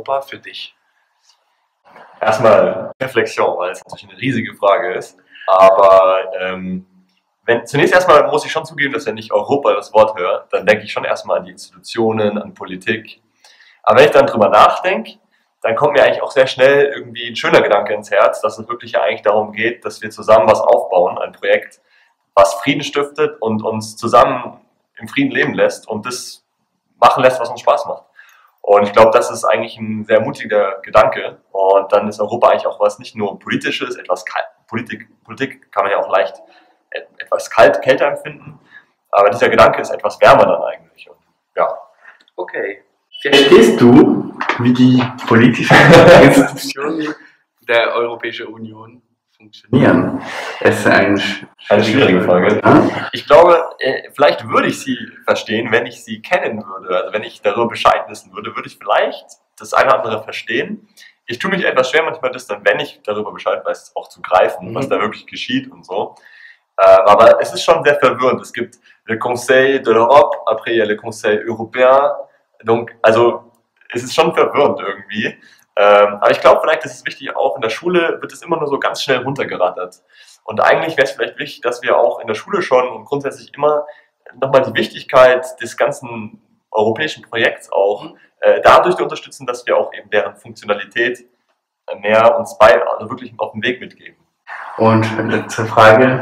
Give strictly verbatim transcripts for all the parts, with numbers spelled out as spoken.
Europa für dich? Erstmal Reflexion, weil es natürlich eine riesige Frage ist. Aber ähm, wenn, zunächst erstmal muss ich schon zugeben, dass wenn ich Europa das Wort höre, dann denke ich schon erstmal an die Institutionen, an Politik. Aber wenn ich dann drüber nachdenke, dann kommt mir eigentlich auch sehr schnell irgendwie ein schöner Gedanke ins Herz, dass es wirklich ja eigentlich darum geht, dass wir zusammen was aufbauen, ein Projekt, was Frieden stiftet und uns zusammen im Frieden leben lässt und das machen lässt, was uns Spaß macht. Und ich glaube, das ist eigentlich ein sehr mutiger Gedanke. Und dann ist Europa eigentlich auch was nicht nur Politisches, etwas kalt. Politik, Politik kann man ja auch leicht etwas kalt, kälter empfinden. Aber dieser Gedanke ist etwas wärmer dann eigentlich. Und, ja. Okay. Verstehst du, wie die politischen Institutionen der Europäischen Union funktionieren? Es ist ein eine schwierige Frage. Ja. Ich glaube, vielleicht würde ich sie verstehen, wenn ich sie kennen würde. Also wenn ich darüber Bescheid wissen würde, würde ich vielleicht das eine oder andere verstehen. Ich tue mich etwas schwer manchmal, das dann, wenn ich darüber Bescheid weiß, auch zu greifen, mhm. was da wirklich geschieht und so. Aber es ist schon sehr verwirrend. Es gibt le Conseil de l'Europe, après il y a le Conseil européen. Donc, also es ist schon verwirrend irgendwie. Ähm, aber ich glaube, vielleicht ist es wichtig, auch in der Schule wird es immer nur so ganz schnell runtergerattert. Und eigentlich wäre es vielleicht wichtig, dass wir auch in der Schule schon und grundsätzlich immer nochmal die Wichtigkeit des ganzen europäischen Projekts auch äh, dadurch unterstützen, dass wir auch eben deren Funktionalität mehr uns bei, also wirklich auf den Weg mitgeben. Und letzte Frage,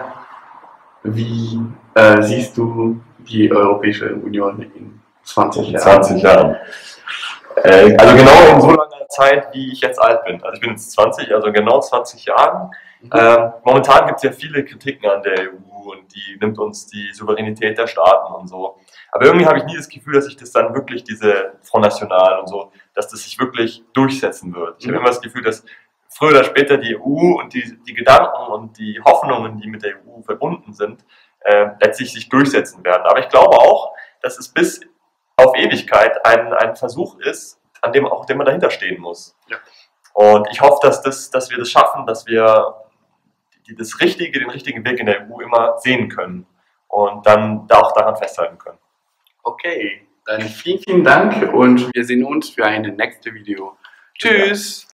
wie äh, siehst du die Europäische Union in zwanzig Jahren? zwanzig Jahren. Äh, also genau in so langer Zeit, wie ich jetzt alt bin. Also ich bin jetzt zwanzig, also genau zwanzig Jahren. Mhm. Ähm, momentan gibt es ja viele Kritiken an der E U und die nimmt uns die Souveränität der Staaten und so. Aber irgendwie habe ich nie das Gefühl, dass sich das dann wirklich, diese Front National und so, dass das sich wirklich durchsetzen wird. Ich mhm. habe immer das Gefühl, dass früher oder später die E U und die, die Gedanken und die Hoffnungen, die mit der E U verbunden sind, äh, letztlich sich durchsetzen werden. Aber ich glaube auch, dass es bis auf Ewigkeit ein, ein Versuch ist, an dem auch dem man dahinter stehen muss. Ja. Und ich hoffe, dass, das, dass wir das schaffen, dass wir die, das Richtige, den richtigen Weg in der E U immer sehen können und dann da auch daran festhalten können. Okay, dann vielen, vielen Dank und wir sehen uns für ein nächstes Video. Tschüss!